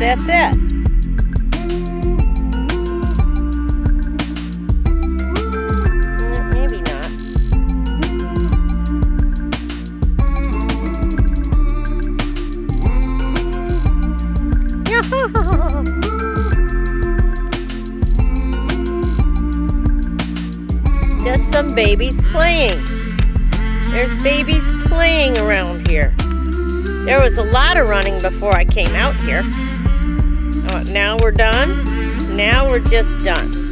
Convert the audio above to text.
that's it. Maybe not. Just some babies playing. There's babies playing around here. There was a lot of running before I came out here. Now we're done. Now we're just done.